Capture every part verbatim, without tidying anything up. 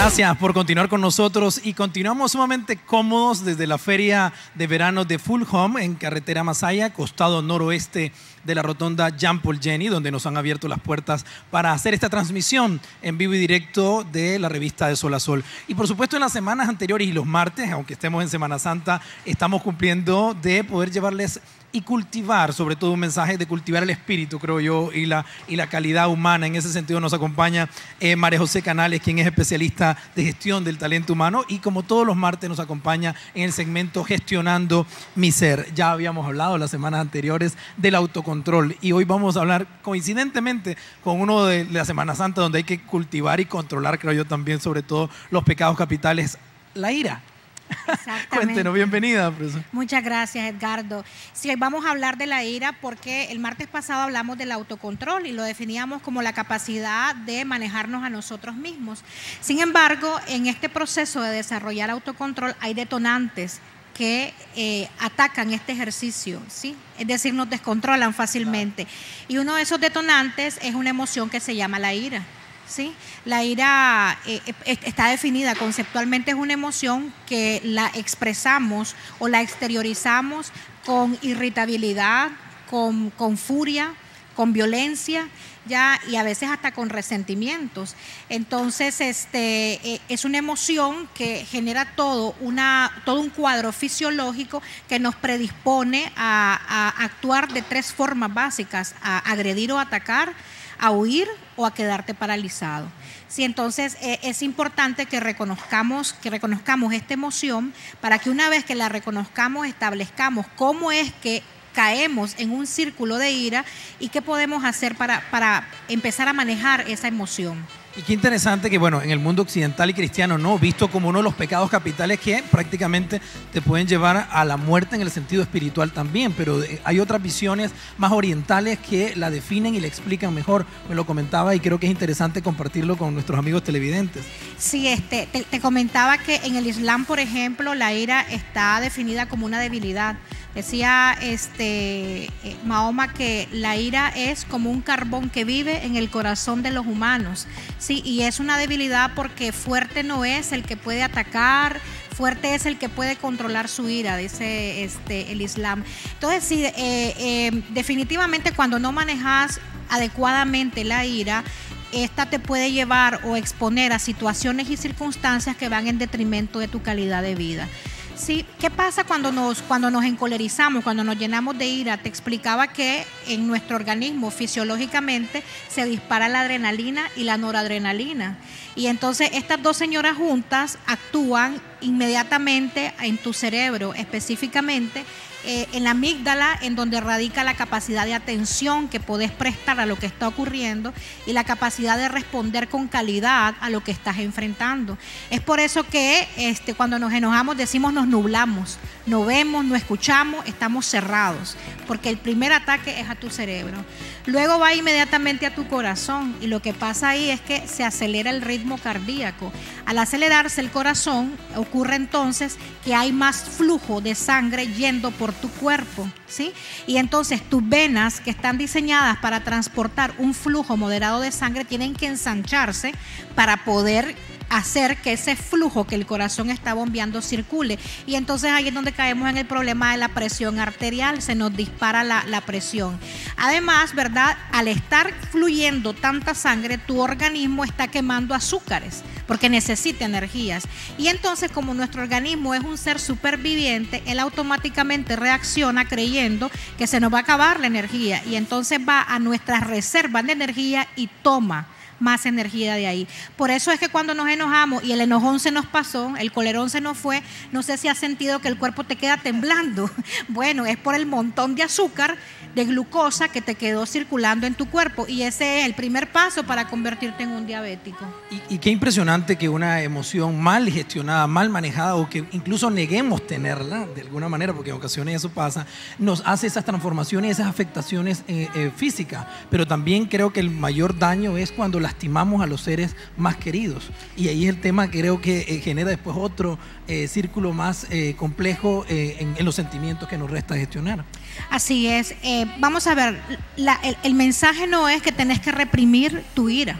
Gracias por continuar con nosotros y continuamos sumamente cómodos desde la feria de verano de Full Home en carretera Masaya, costado noroeste de la rotonda Jean Paul Jenny, donde nos han abierto las puertas para hacer esta transmisión en vivo y directo de la revista de Sol a Sol. Y por supuesto en las semanas anteriores y los martes, aunque estemos en Semana Santa, estamos cumpliendo de poder llevarles y cultivar, sobre todo un mensaje de cultivar el espíritu, creo yo, y la, y la calidad humana. En ese sentido nos acompaña eh, María José Canales, quien es especialista de gestión del talento humano, y como todos los martes nos acompaña en el segmento Gestionando mi Ser. Ya habíamos hablado las semanas anteriores del autocontrol y hoy vamos a hablar coincidentemente con uno de la Semana Santa donde hay que cultivar y controlar, creo yo también, sobre todo los pecados capitales, la ira. Cuéntenos, bienvenida, profesor. Muchas gracias, Edgardo. Sí, hoy vamos a hablar de la ira porque el martes pasado hablamos del autocontrol y lo definíamos como la capacidad de manejarnos a nosotros mismos. Sin embargo, en este proceso de desarrollar autocontrol hay detonantes que eh, atacan este ejercicio, ¿sí? Es decir, nos descontrolan fácilmente. Y uno de esos detonantes es una emoción que se llama la ira. ¿Sí? La ira eh, está definida conceptualmente, es una emoción que la expresamos o la exteriorizamos con irritabilidad, con, con furia, con violencia, ya, y a veces hasta con resentimientos. Entonces, este, eh, es una emoción que genera todo, una, todo un cuadro fisiológico que nos predispone a, a actuar de tres formas básicas: a agredir o atacar, a huir o a quedarte paralizado. Sí, entonces eh, es importante que reconozcamos, que reconozcamos esta emoción para que una vez que la reconozcamos establezcamos cómo es que caemos en un círculo de ira y qué podemos hacer para, para empezar a manejar esa emoción. Y qué interesante que, bueno, en el mundo occidental y cristiano, ¿no?, visto como uno de los pecados capitales que prácticamente te pueden llevar a la muerte en el sentido espiritual también, pero hay otras visiones más orientales que la definen y la explican mejor. Me lo comentaba y creo que es interesante compartirlo con nuestros amigos televidentes. Sí, este, te, te comentaba que en el Islam, por ejemplo, la ira está definida como una debilidad. Decía este, eh, Mahoma que la ira es como un carbón que vive en el corazón de los humanos, ¿sí? Y es una debilidad porque fuerte no es el que puede atacar, fuerte es el que puede controlar su ira, dice este, el Islam. Entonces, sí, eh, eh, definitivamente cuando no manejas adecuadamente la ira, esta te puede llevar o exponer a situaciones y circunstancias que van en detrimento de tu calidad de vida. Sí, ¿qué pasa cuando nos, cuando nos encolerizamos, cuando nos llenamos de ira? Te explicaba que en nuestro organismo fisiológicamente se dispara la adrenalina y la noradrenalina. Y entonces estas dos señoras juntas actúan inmediatamente en tu cerebro, específicamente eh, en la amígdala, en donde radica la capacidad de atención que podés prestar a lo que está ocurriendo y la capacidad de responder con calidad a lo que estás enfrentando. Es por eso que este, cuando nos enojamos decimos nos nublamos, no vemos, no escuchamos, estamos cerrados, porque el primer ataque es a tu cerebro. Luego va inmediatamente a tu corazón y lo que pasa ahí es que se acelera el ritmo cardíaco. Al acelerarse el corazón, ocurre entonces que hay más flujo de sangre yendo por tu cuerpo, ¿sí? Y entonces tus venas, que están diseñadas para transportar un flujo moderado de sangre, tienen que ensancharse para poder hacer que ese flujo que el corazón está bombeando circule. Y entonces ahí es donde caemos en el problema de la presión arterial, se nos dispara la, la presión. Además, ¿verdad?, al estar fluyendo tanta sangre, tu organismo está quemando azúcares porque necesita energías. Y entonces, como nuestro organismo es un ser superviviente, él automáticamente reacciona creyendo que se nos va a acabar la energía y entonces va a nuestras reservas de energía y toma más energía de ahí. Por eso es que cuando nos enojamos y el enojón se nos pasó, el colerón se nos fue, no sé si has sentido que el cuerpo te queda temblando. Bueno, es por el montón de azúcar, de glucosa que te quedó circulando en tu cuerpo y ese es el primer paso para convertirte en un diabético. Y, y qué impresionante que una emoción mal gestionada, mal manejada o que incluso neguemos tenerla de alguna manera, porque en ocasiones eso pasa, nos hace esas transformaciones, esas afectaciones eh, eh, físicas, pero también creo que el mayor daño es cuando lastimamos a los seres más queridos y ahí es el tema que creo que eh, genera después otro eh, círculo más eh, complejo eh, en, en los sentimientos que nos resta gestionar. Así es. Eh, vamos a ver, la, el, el mensaje no es que tenés que reprimir tu ira.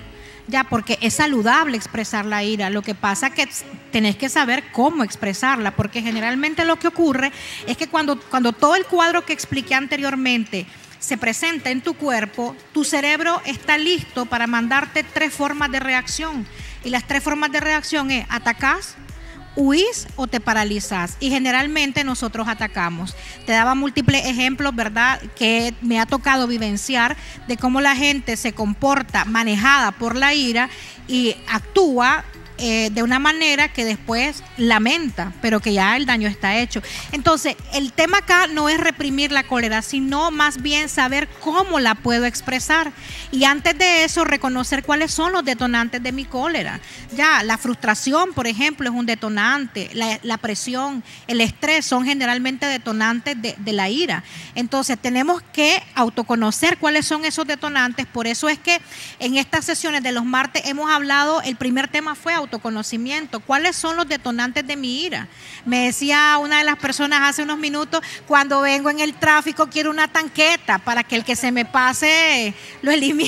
Ya, porque es saludable expresar la ira. Lo que pasa es que tenés que saber cómo expresarla, porque generalmente lo que ocurre es que cuando, cuando todo el cuadro que expliqué anteriormente se presenta en tu cuerpo, tu cerebro está listo para mandarte tres formas de reacción. Y las tres formas de reacción es: atacás, huís o te paralizas, y generalmente nosotros atacamos. Te daba múltiples ejemplos, ¿verdad?, que me ha tocado vivenciar de cómo la gente se comporta manejada por la ira y actúa eh, de una manera que después lamenta, pero que ya el daño está hecho. Entonces, el tema acá no es reprimir la cólera, sino más bien saber cómo la puedo expresar. Y antes de eso, reconocer cuáles son los detonantes de mi cólera. Ya, la frustración, por ejemplo, es un detonante. La, la presión, el estrés son generalmente detonantes de, de la ira. Entonces, tenemos que autoconocer cuáles son esos detonantes. Por eso es que en estas sesiones de los martes hemos hablado, el primer tema fue autoconocimiento. ¿Cuáles son los detonantes de mi ira? Me decía una de las personas hace unos minutos: cuando vengo en el tráfico quiero una tanqueta para que el que se me pase lo elimino.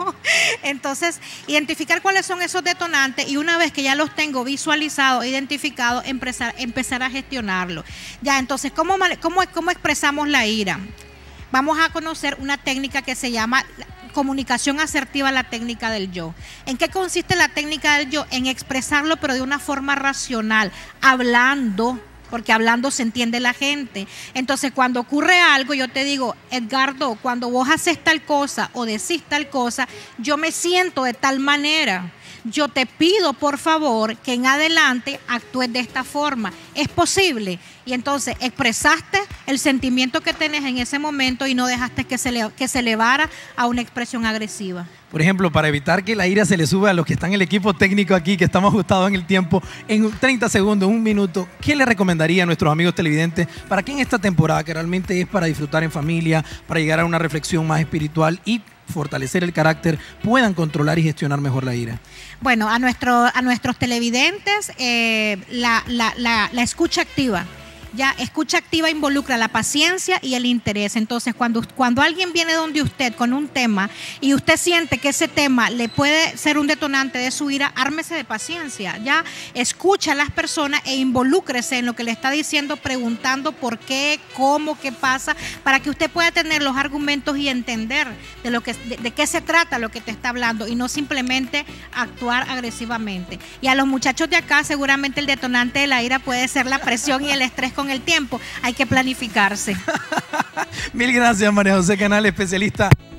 Entonces, identificar cuáles son esos detonantes, y una vez que ya los tengo visualizados, identificados, empezar, empezar a gestionarlo. Ya, entonces, ¿cómo, cómo, ¿cómo expresamos la ira? Vamos a conocer una técnica que se llama comunicación asertiva, la técnica del yo. ¿En qué consiste la técnica del yo? En expresarlo, pero de una forma racional, hablando, porque hablando se entiende la gente. Entonces, cuando ocurre algo, yo te digo: Edgardo, cuando vos haces tal cosa o decís tal cosa, yo me siento de tal manera. Yo te pido, por favor, que en adelante actúes de esta forma. ¿Es posible? Y entonces expresaste el sentimiento que tenés en ese momento y no dejaste que se, le, que se elevara a una expresión agresiva. Por ejemplo, para evitar que la ira se le suba a los que están en el equipo técnico aquí, que estamos ajustados en el tiempo, en treinta segundos, un minuto, ¿qué le recomendaría a nuestros amigos televidentes para que en esta temporada, que realmente es para disfrutar en familia, para llegar a una reflexión más espiritual y fortalecer el carácter, puedan controlar y gestionar mejor la ira? Bueno, a, nuestro, a nuestros televidentes, eh, la, la, la, la escucha activa. Ya, escucha activa involucra la paciencia y el interés. Entonces, cuando, cuando alguien viene donde usted con un tema y usted siente que ese tema le puede ser un detonante de su ira, ármese de paciencia. Ya, escucha a las personas e involúcrese en lo que le está diciendo, preguntando por qué, cómo, qué pasa, para que usted pueda tener los argumentos y entender de, lo que, de, de qué se trata lo que te está hablando, y no simplemente actuar agresivamente. Y a los muchachos de acá, seguramente el detonante de la ira puede ser la presión y el estrés con el tiempo. Hay que planificarse. Mil gracias, María José Canal, especialista